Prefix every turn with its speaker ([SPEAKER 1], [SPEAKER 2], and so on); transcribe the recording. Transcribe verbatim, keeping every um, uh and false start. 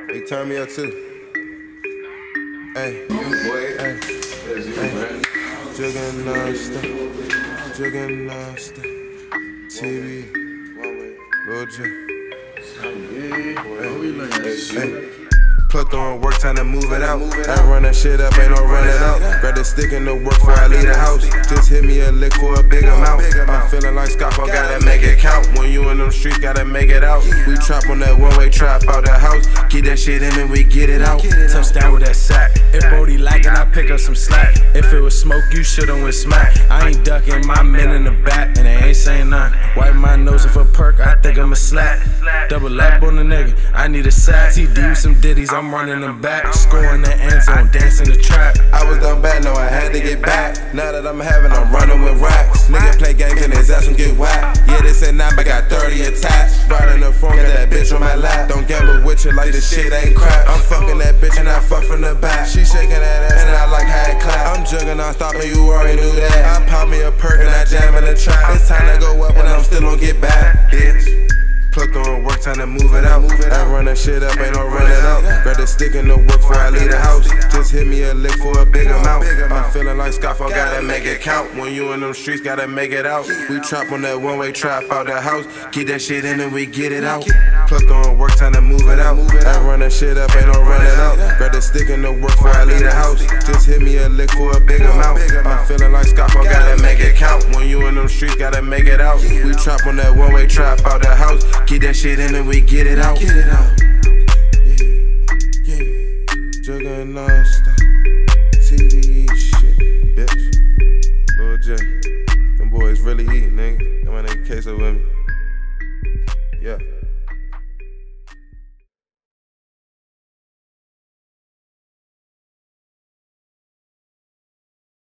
[SPEAKER 1] They turn me up too. Hey,
[SPEAKER 2] Boy,
[SPEAKER 1] hey,
[SPEAKER 2] that's you,
[SPEAKER 1] hey.
[SPEAKER 2] man.
[SPEAKER 1] Juggin' Nasta, Juggin' Nasta, T V, Roger. Hey. Put on work, time to move it out. I run that shit up, ain't no running out. Grab the stick and the work before I leave the house. Just hit me a lick for a big amount. I'm feeling like Scarfo, gotta make it count. When you in them streets, gotta make it out. We trap on that one-way trap out the house. Get that shit in and we get it out.
[SPEAKER 3] Touchdown with that sack. If Brody lacking, I pick up some slack. If it was smoke, you should've went smack. I ain't ducking my men in the back, and they ain't saying nothing. Wipe my nose with a perk, I think I'm a slap. Double up on the nigga, I need a sack. T D with some ditties, I'm running them back. Scoring the end zone, dancing the trap.
[SPEAKER 1] I was done bad, no, I had to get back. Now that I'm having, I'm running with racks. Nigga play games and his ass will get whacked. Yeah, they said nine, but got thirty attached. Riding the phone, got that bitch on my lap. Don't gamble with you like this shit ain't crap. I'm fucking that bitch and I fuck from the back. She shaking that ass and I like how it clap. I'm jugging non-stop and you already knew that. I pop me a perk and I jam in the trap. It's time to go up and I'm still on get back, bitch. Plucked on work, time to move it out. I run that shit up, ain't no running out. Grab the stick and the work before I leave the house. Just hit me a lick for a big amount. I'm feeling like Scarfo, gotta make it count. When you in them streets, gotta make it out. We trap on that one-way trap out the house. Get that shit in and we get it out. Plucked on work, time to move it out. I run that shit up, ain't no running out. Grab the stick and the work before I leave the house. Just hit me a lick for a big amount. I'm feeling like Scarfo, gotta make it count. When you in them streets, gotta make it out. We trap on that one-way trap out the house. Get that shit in and we get it out. Get it out.